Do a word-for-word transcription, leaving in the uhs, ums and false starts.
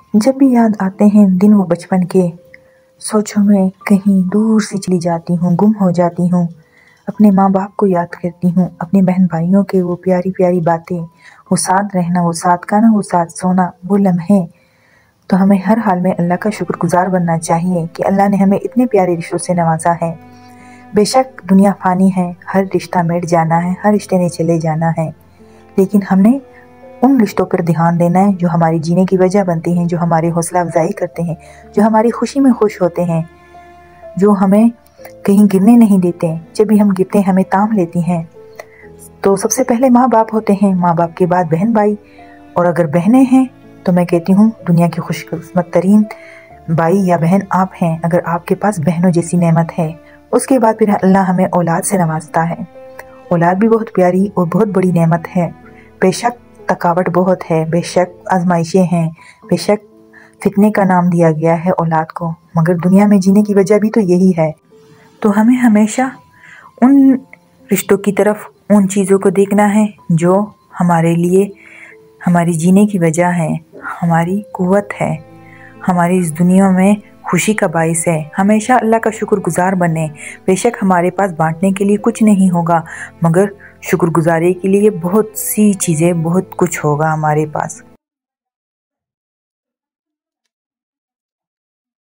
जब भी याद आते हैं दिन वो बचपन के, सोचों में कहीं दूर से चली जाती हूँ, गुम हो जाती हूँ। अपने माँ बाप को याद करती हूँ, अपने बहन भाइयों के वो प्यारी प्यारी बातें, वो साथ रहना, वो साथ खाना, वो साथ सोना, वो लम्हे। तो हमें हर हाल में अल्लाह का शुक्रगुजार बनना चाहिए कि अल्लाह ने हमें इतने प्यारे रिश्तों से नवाजा है। बेशक दुनिया फ़ानी है, हर रिश्ता मिट जाना है, हर रिश्ते ने चले जाना है, लेकिन हमने उन रिश्तों पर ध्यान देना है जो हमारी जीने की वजह बनते हैं, जो हमारी हौसला अफजाई करते हैं, जो हमारी खुशी में खुश होते हैं, जो हमें कहीं गिरने नहीं देते। जब भी हम गिरते हैं हमें ताम लेती हैं। तो सबसे पहले माँ बाप होते हैं, माँ बाप के बाद बहन भाई, और अगर बहनें हैं तो मैं कहती हूँ दुनिया की खुशकिस्मत तरीन भाई या बहन आप हैं, अगर आपके पास बहनों जैसी नेमत है। उसके बाद फिर अल्लाह हमें औलाद से नवाजता है। औलाद भी बहुत प्यारी और बहुत बड़ी नेमत है। बेशक थकावट बहुत है, बेशक आजमाइशें हैं, बेशक फितने का नाम दिया गया है औलाद को, मगर दुनिया में जीने की वजह भी तो यही है। तो हमें हमेशा उन रिश्तों की तरफ, उन चीज़ों को देखना है जो हमारे लिए हमारी जीने की वजह है, हमारी कुव्वत है, हमारी इस दुनिया में खुशी का बाइस है। हमेशा अल्लाह का शुक्रगुजार बने। बेशक हमारे पास बांटने के लिए कुछ नहीं होगा, मगर शुक्रगुजारी के लिए बहुत सी चीज़ें, बहुत कुछ होगा हमारे पास।